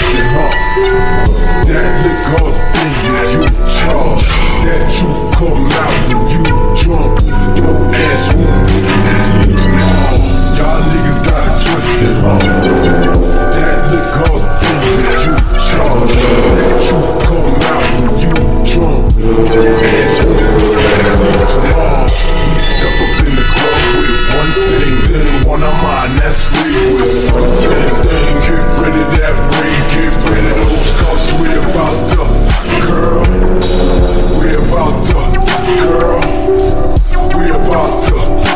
twisted, huh? That liquor thing that you charge, that truth come out when you drunk. Don't ask who this is. Y'all niggas got it twisted, huh? That liquor thing that you charge, that truth come out when you drunk. Don't ask who this is. We step up in the club with one thing, then one of mine, that's leave with something. Get rid of that ring, get rid of those cuffs. We about to, girl. We about to, girl. We about to.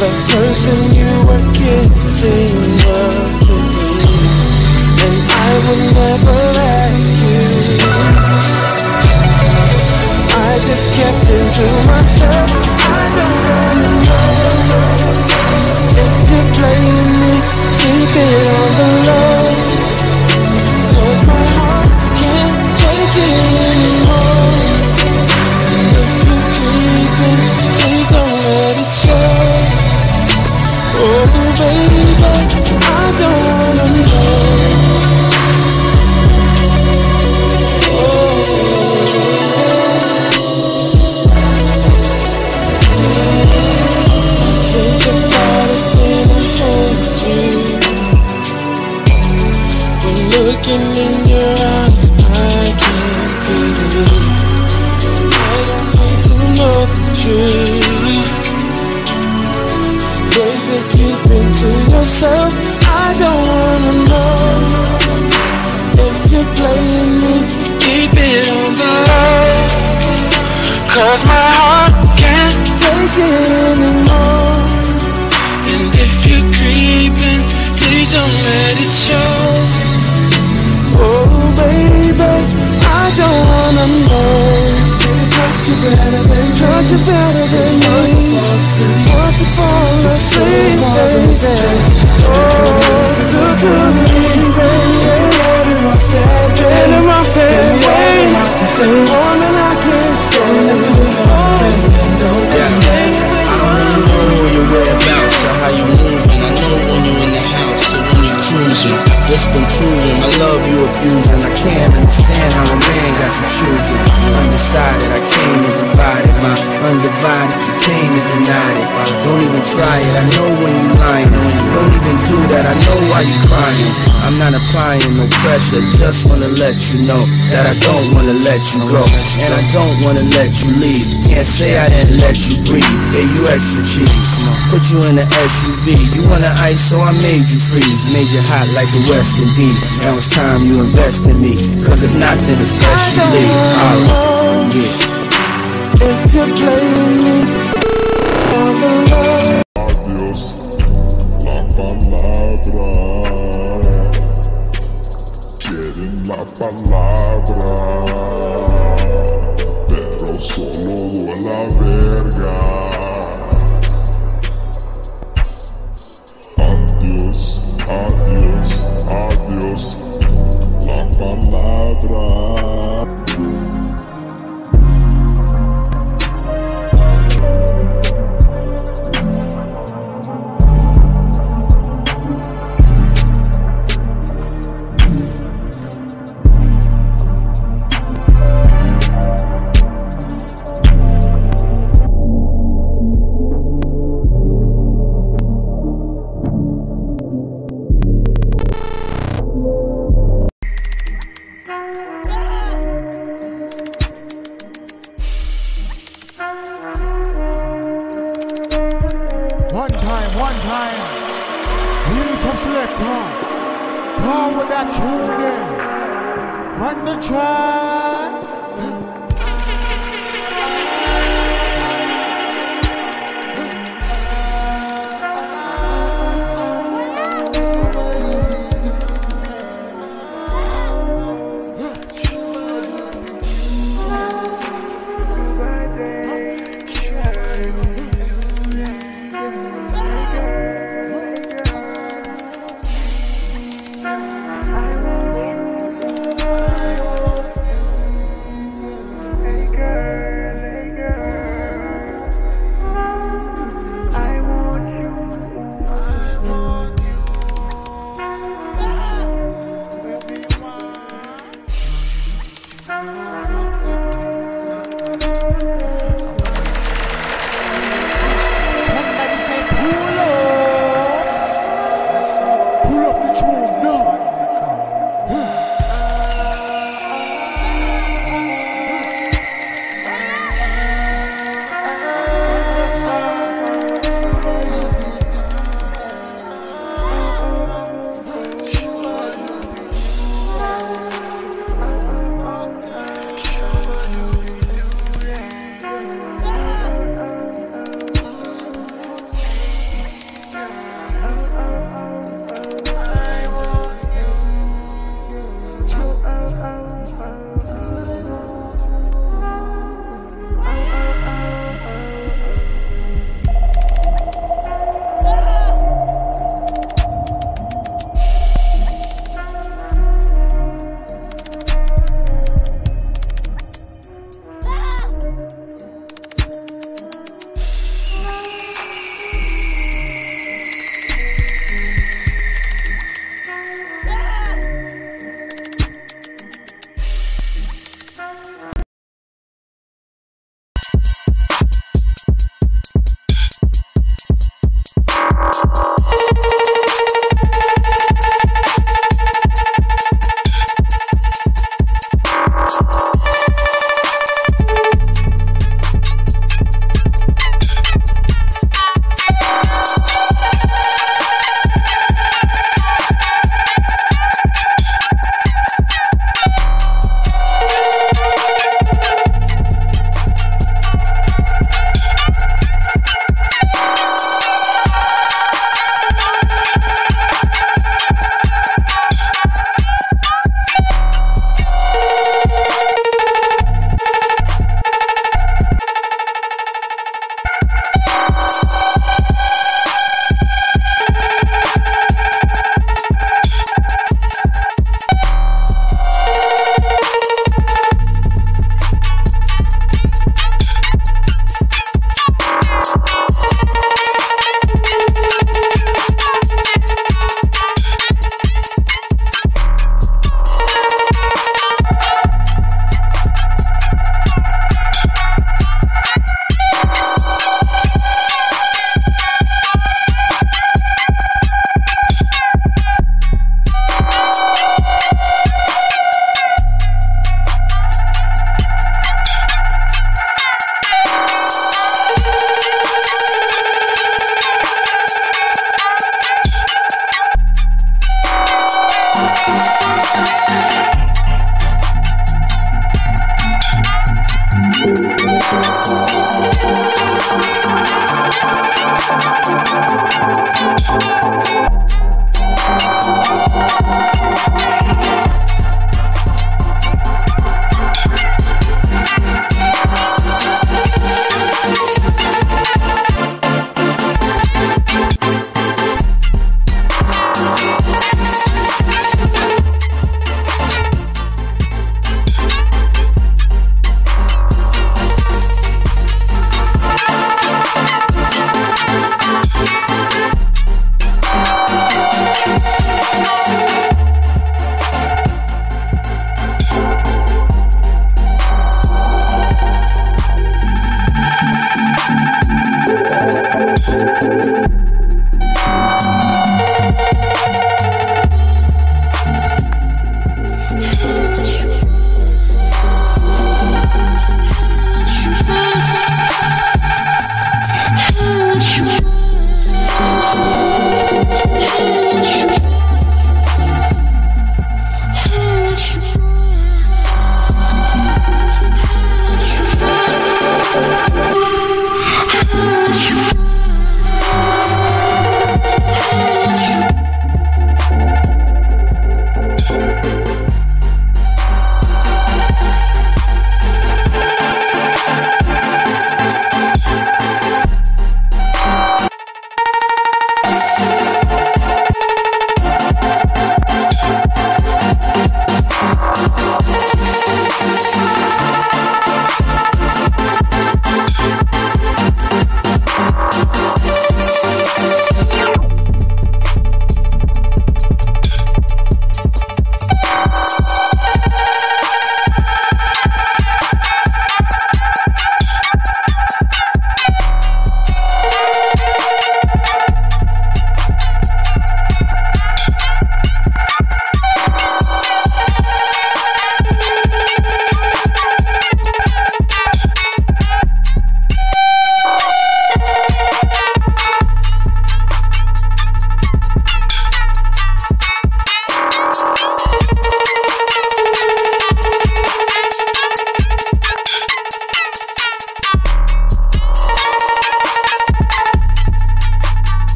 the person you were kissing was me, and I would never ask you. I just kept it to myself. I don't wanna know if you're playing me, keep it on the low, 'cause my heart can't take it anymore. If you're creeping, please don't let it show. Oh baby, I don't wanna know. Think about it when I hold you. When looking in your eyes, I can't believe I don't need to know the truth. Baby, keep it to yourself. I don't wanna know if you're playing me. Keep it on the low, 'cause my heart can't take it anymore. And if you're creeping, please don't let it show. Oh baby, I don't wanna know. Got you better than me. Want to fall asleep, baby. Oh, do me, baby. Get in my face, say more than I can say. I don't know your whereabouts or how you moving. I know when you're in the house or when you're cruising. It's been proven, I love you abusing. I can't understand how a man got you choosing. Undecided, I came and divided. My undivided, you came and denied it. Don't even try it, I know when you lying. Don't even do that, I know why you crying. I'm not applying no pressure, just wanna let you know that I don't wanna let you go, and I don't wanna let you leave. Can't say I didn't let you breathe. Yeah, you extra cheese, put you in the SUV. You wanna ice, so I made you freeze. Made you hot like the West Indies. Now it's time you invest in me, 'cause if not, then it's best you leave. If you're playing me on the low. Adiós, la palabra. Quieren la palabra, pero solo doy la verga. Adiós, adiós, adiós, la palabra. One time, really tough selector. Come with that tune again. Run the track.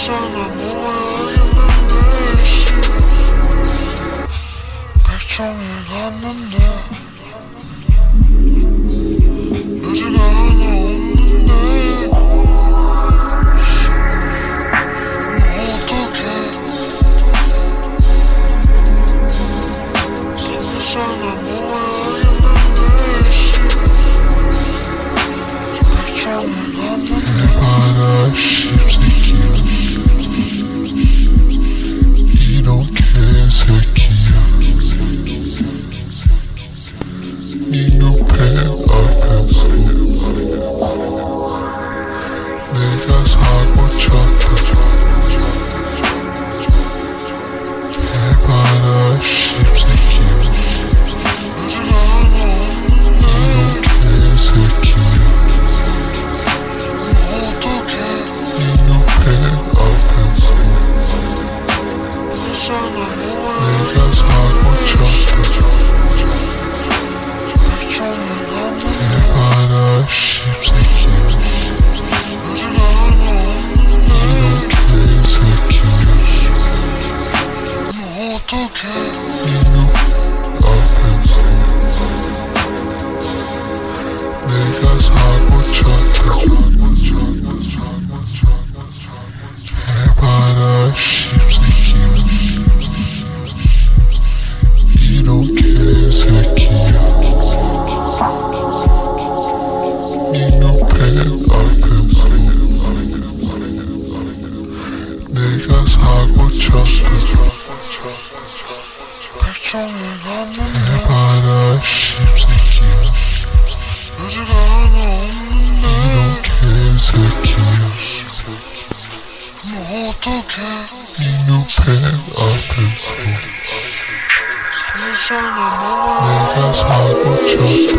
잘 날 모아야겠는데 결정해 갔는데 여지가 하나 없는데 어떡해 잘 날 모아야겠는데 결정해 갔는데 봐라 씹새끼야 이런 개새끼야 네 눈빛 앞에서 내가 사고 쳤다 해봐라 씹새끼야 여지가 하나 없는데 이런 개새끼야 어떡해 네 눈빛 앞에서 잘 날 모아야 내가 사고 쳤다 결정해 갔는데 해봐라 씹새끼야 여지가 하나 없는데 개새끼야 어떡해 이놈 앞에서 내가 사고 쳤다 해봐라 씹새끼야 이런 개새끼야 이놈 배 앞에서 내가 사고 쳤다 결정해 갔는데 해봐라 씹새끼야 여지가 하나 없는데 이런 개새끼야 어떡해 이놈 배 앞에서 잘 날 모아야 내가 사고 쳤다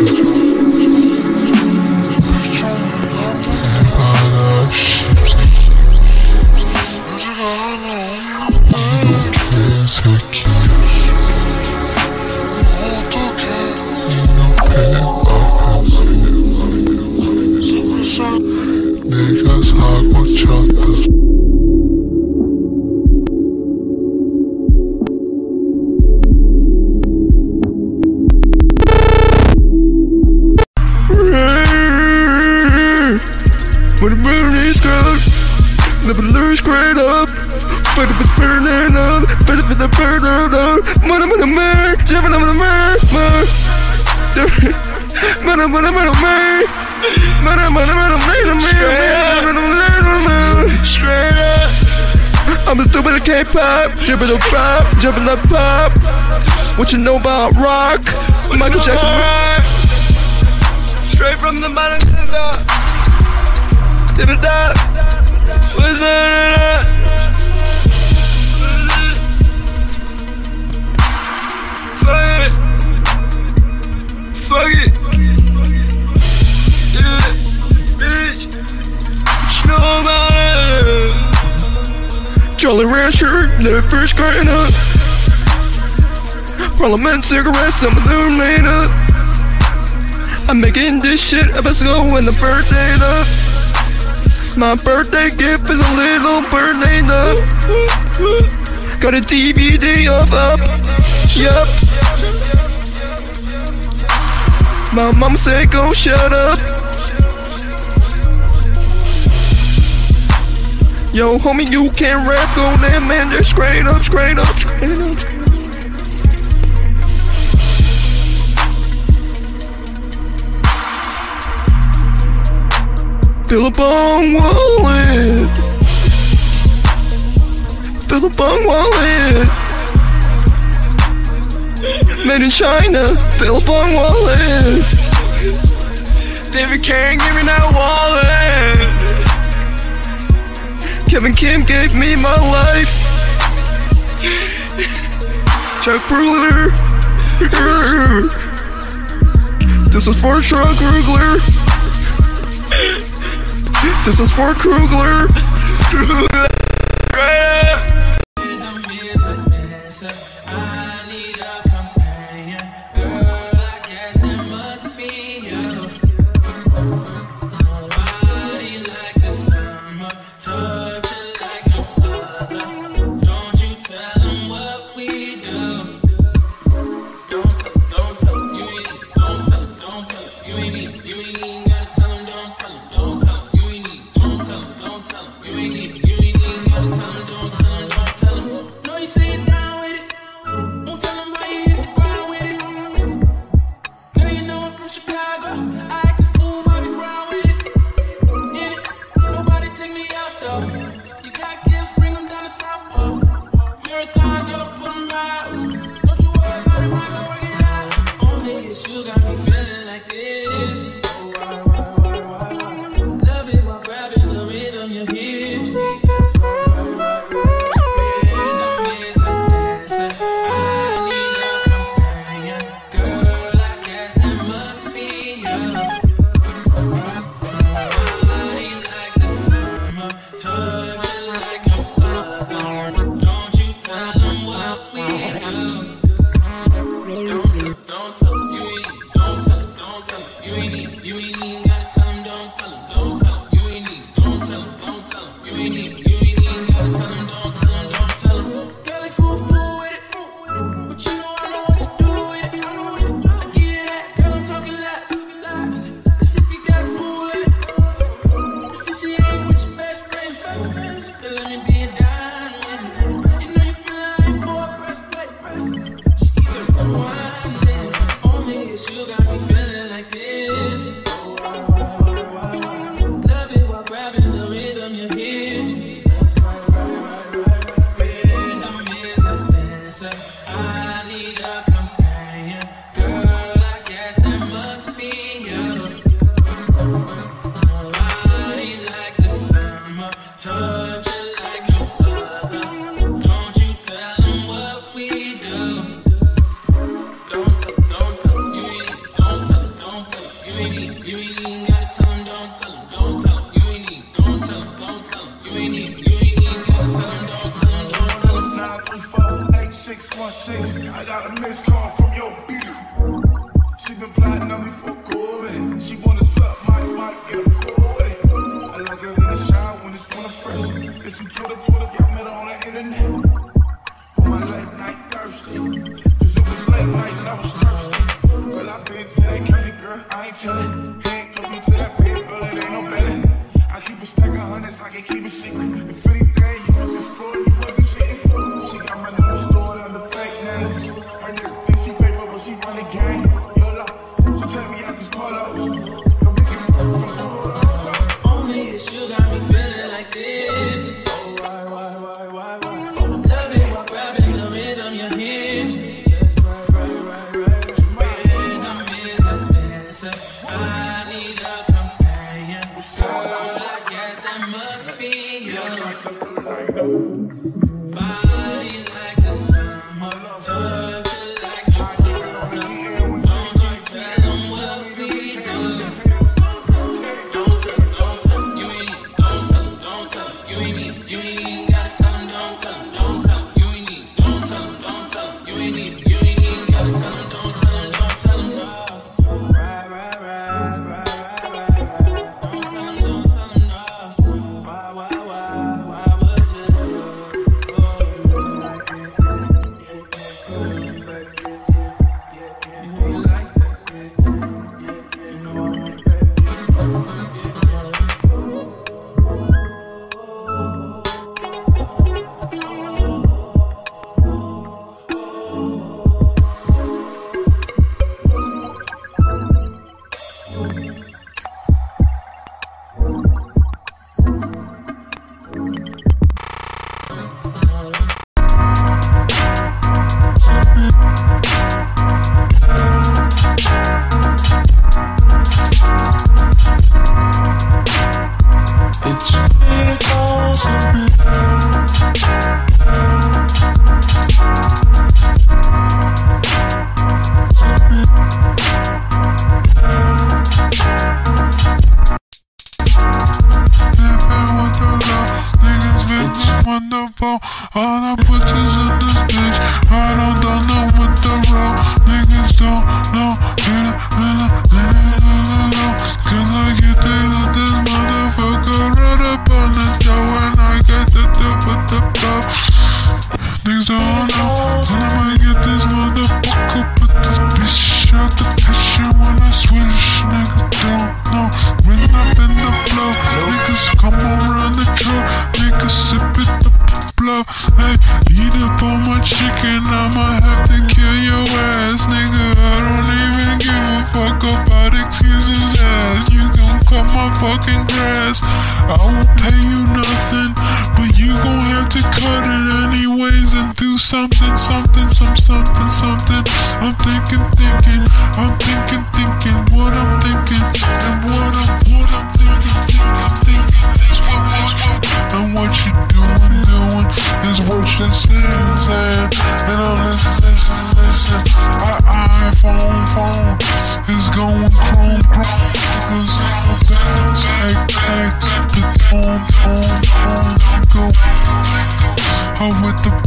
결정해 갔는데 해봐라 씹새끼야 여지가 하나 없는데 개새끼야 어떡해 이놈 배 앞에서 잘 내가 사고 쳤다 When the moon is cold, the balloon's straight up. But if it's burning up, but if it's burning up, man, I'm in the man, jumping on the man, man. Man, I'm in the man, man, I'm in the man, straight up. I'm the stupid of K-pop, jumping the pop, jumping the pop. What you know about rock? Michael Jackson rock. Straight from the bottom to the top. To the top. What's that? Fuck it. Fuck it. Yeah, bitch. What you know about it? Jolly Rancher, never screwing up. Parliament cigarettes, I'm a new made up. I'm making this shit up as go when the birthday up. My birthday gift is a little birthday up. Got a DVD of up. Yup. My mama said go shut up. Yo homie, you can't rap, go there man, just straight up, straight up, straight up. Billabong wallet. Billabong wallet. Made in China. Billabong wallet. David Kane gave me that wallet. Kevin Kim gave me my life. Chuck Krugler. This is for Chuck Krugler. This is for Krugler. I got a missed call from your beat. She been plotting on me for good. She wanna suck my get a boy. I like her in the shower when it's kinda fresh. It's some Twitter, y'all met her on the internet. On my late night thirsty. Cause it was late night and I was thirsty. Girl, I been to that county, girl, I ain't chillin'. Handcuff me to that bed, girl, it ain't no betting. I keep a stack of hundreds, I can keep it secret. If anything, you was exploring, you wasn't shitting. She got my number stored under fake names. Her nigga think she paper, but she run the game. YOLO, so tell me out these polos. Don't be giving from the world. Only if you got me feeling like this. Oh, why? Love it while grabbing the rhythm, your hips. That's right. Rhythm is a dancer. I need a companion. Girl, I guess that must be you. Body like the summer, touch it like no other. Don't you tell them what we do. Don't tell them, you ain't need. Don't tell them, you ain't need. You ain't even gotta tell them, don't tell them, you ain't need. Don't tell them, you ain't need. You ain't even gotta tell them, don't tell them, no. Right. Don't tell them, no. Why would you? Wonderful, all I put is in this bitch. I don't know what the road. Niggas don't know. Cause I get to this motherfucker right up on the door and I get to do with the blow. Niggas don't know when I'ma get this motherfucker. Put this bitch out the picture when I switch. Niggas don't know when I'm in the flow. Niggas come around the truck. Niggas sip it up. blow. Hey, eat up on my chicken, I'ma have to kill your ass, nigga. I don't even give a fuck about excuses, ass. You gon' cut my fucking grass, I won't pay you nothing, but you gon' have to cut it anyways and do something. I'm thinking what I'm thinking, and what I'm thinking is what, and what you doing is what you're saying, and I'm listen, iPhone is going chrome, cause I'm back, the phone, go, with the